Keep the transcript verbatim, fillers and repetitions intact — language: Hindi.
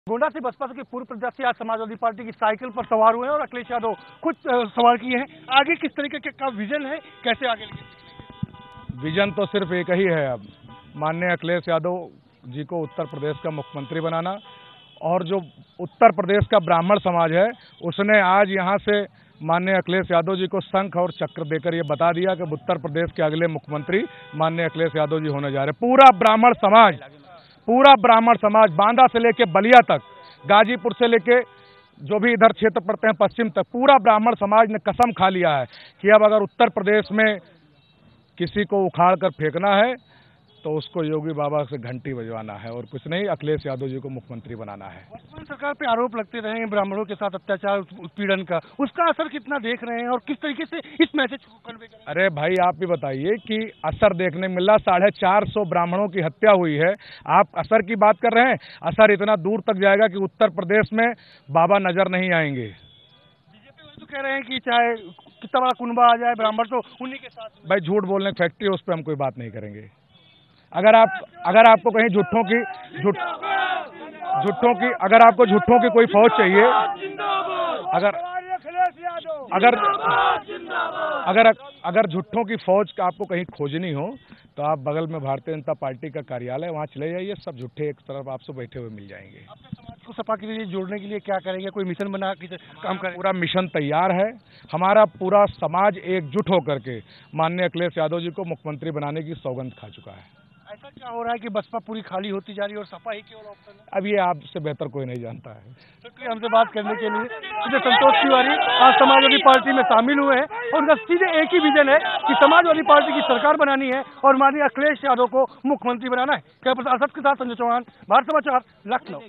गोंडा से बसपा के पूर्व प्रत्याशी आज समाजवादी पार्टी की साइकिल पर सवार हुए हैं और अखिलेश यादव खुद सवार किए हैं। आगे किस तरीके का विजन है, कैसे आगे लेंगे? विजन तो सिर्फ एक ही है, अब माननीय अखिलेश यादव जी को उत्तर प्रदेश का मुख्यमंत्री बनाना। और जो उत्तर प्रदेश का ब्राह्मण समाज है उसने आज यहाँ से माननीय अखिलेश यादव जी को शंख और चक्र देकर ये बता दिया कि उत्तर प्रदेश के अगले मुख्यमंत्री माननीय अखिलेश यादव जी होने जा रहे। पूरा ब्राह्मण समाज पूरा ब्राह्मण समाज बांदा से लेके बलिया तक, गाजीपुर से लेके जो भी इधर क्षेत्र पड़ते हैं पश्चिम तक, पूरा ब्राह्मण समाज ने कसम खा लिया है कि अब अगर उत्तर प्रदेश में किसी को उखाड़ कर फेंकना है तो उसको योगी बाबा से घंटी बजवाना है और कुछ नहीं, अखिलेश यादव जी को मुख्यमंत्री बनाना है। वर्तमान सरकार पे आरोप लगते रहे हैं ब्राह्मणों के साथ अत्याचार उत्पीड़न का, उसका असर कितना देख रहे हैं और किस तरीके से इस मैसेज को कन्वे करें? अरे भाई आप भी बताइए कि असर देखने मिल रहा, साढ़े चार सौ ब्राह्मणों की हत्या हुई है, आप असर की बात कर रहे हैं। असर इतना दूर तक जाएगा कि उत्तर प्रदेश में बाबा नजर नहीं आएंगे। बीजेपी तो कह रहे हैं कि चाहे कितना बड़ा कुनबा आ जाए ब्राह्मण तो उन्हीं के साथ। भाई झूठ बोलने की फैक्ट्री, उस पर हम कोई बात नहीं करेंगे। अगर आप अगर आपको कहीं झूठों की झूठ झूठों की अगर आपको झूठों की कोई फौज चाहिए, अगर अगर अगर अगर झूठों की फौज का आपको कहीं खोजनी हो तो आप बगल में भारतीय जनता पार्टी का कार्यालय, वहाँ चले जाइए, सब झूठे एक तरफ आपसे बैठे हुए मिल जाएंगे। समाज को सपा के लिए जोड़ने के लिए क्या करेंगे? कोई मिशन बना के काम करें? पूरा मिशन तैयार है, हमारा पूरा समाज एकजुट होकर के माननीय अखिलेश यादव जी को मुख्यमंत्री बनाने की सौगंध खा चुका है। ऐसा क्या हो रहा है कि बसपा पूरी खाली होती जा रही है और सपा ही केवल ऑप्शन है? अब ये आपसे बेहतर कोई नहीं जानता है। शुक्रिया हमसे बात करने के लिए। सीधे संतोष तिवारी आज समाजवादी पार्टी में शामिल हुए हैं और उनका सीधे एक ही विजन है कि समाजवादी पार्टी की सरकार बनानी है और माननीय अखिलेश यादव को मुख्यमंत्री बनाना है। कैमरा पर्सन के साथ संजय चौहान, भारत समाचार, लखनऊ।